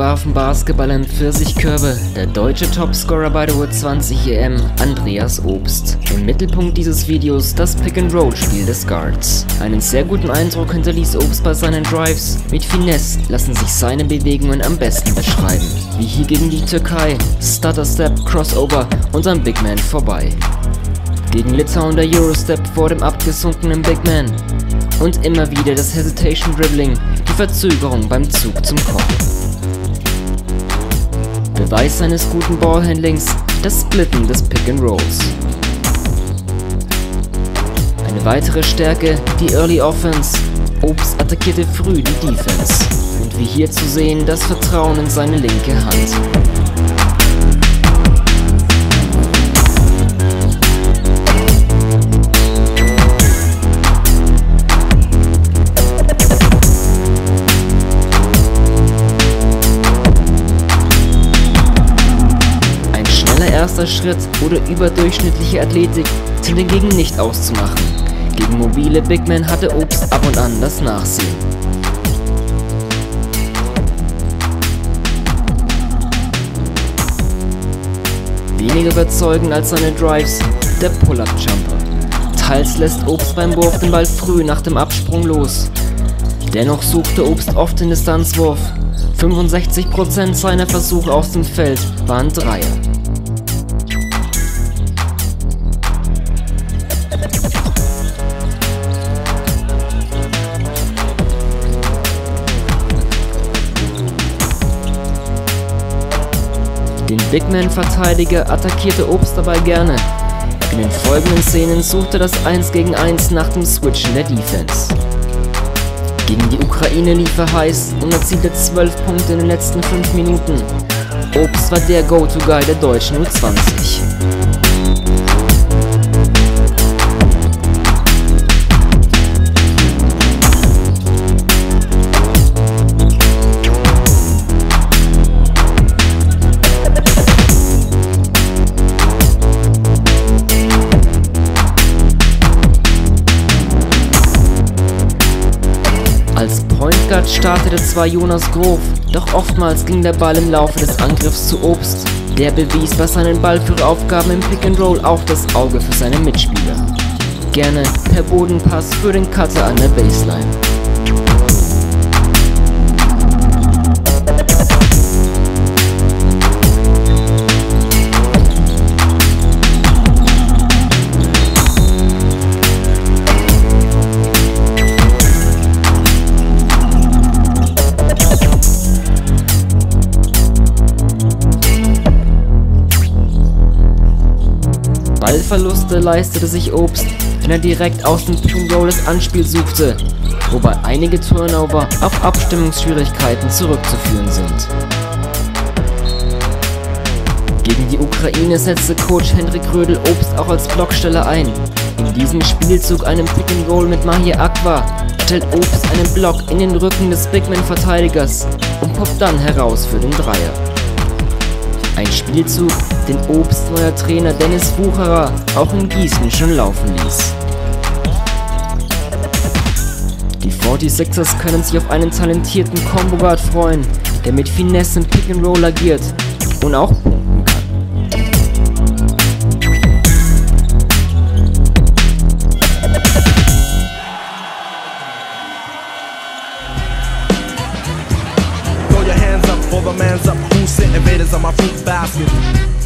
warfen Basketball in Pfirsichkörbe der deutsche Topscorer bei der U20 EM, Andreas Obst. Im Mittelpunkt dieses Videos das Pick-and-Roll-Spiel des Guards. Einen sehr guten Eindruck hinterließ Obst bei seinen Drives. Mit Finesse lassen sich seine Bewegungen am besten beschreiben. Wie hier gegen die Türkei, Stutter-Step, Crossover und am Big Man vorbei. Gegen Litauen der Eurostep vor dem abgesunkenen Big Man. Und immer wieder das Hesitation Dribbling, die Verzögerung beim Zug zum Korb. Beweis seines guten Ballhandlings, das Splitten des Pick-and-Rolls. Eine weitere Stärke, die Early Offense. Obst attackierte früh die Defense. Und wie hier zu sehen, das Vertrauen in seine linke Hand. Erster Schritt oder überdurchschnittliche Athletik sind hingegen nicht auszumachen. Gegen mobile Big Men hatte Obst ab und an das Nachsehen. Weniger überzeugend als seine Drives, der Pull-Up-Jumper. Teils lässt Obst beim Wurf den Ball früh nach dem Absprung los. Dennoch suchte Obst oft den Distanzwurf. 65% seiner Versuche aus dem Feld waren Dreier. Den Big Man-Verteidiger attackierte Obst dabei gerne. In den folgenden Szenen suchte das 1 gegen 1 nach dem Switchen der Defense. Gegen die Ukraine lief er heiß und erzielte 12 Punkte in den letzten 5 Minuten. Obst war der Go-To-Guy der deutschen U20. Als Point Guard startete zwar Jonas Grof, doch oftmals ging der Ball im Laufe des Angriffs zu Obst. Der bewies bei seinen Ballführeraufgaben im Pick-and-Roll auch das Auge für seine Mitspieler. Gerne per Bodenpass für den Cutter an der Baseline. Ballverluste leistete sich Obst, wenn er direkt aus dem Pick-and-Roll das Anspiel suchte, wobei einige Turnover auf Abstimmungsschwierigkeiten zurückzuführen sind. Gegen die Ukraine setzte Coach Hendrik Rödel Obst auch als Blocksteller ein. In diesem Spielzug, einem Pick-and-Roll mit Mahir Akbar, stellt Obst einen Block in den Rücken des Big-Man-Verteidigers und poppt dann heraus für den Dreier. Ein Spielzug, den Obst neuer Trainer Dennis Wucherer auch in Gießen schon laufen ließ. Die 46ers können sich auf einen talentierten Combo Guard freuen, der mit Finesse im Pick-and-Roll agiert und auch punkten kann. Throw your hands up for the man's up who's sitting invaders on my fruit basket.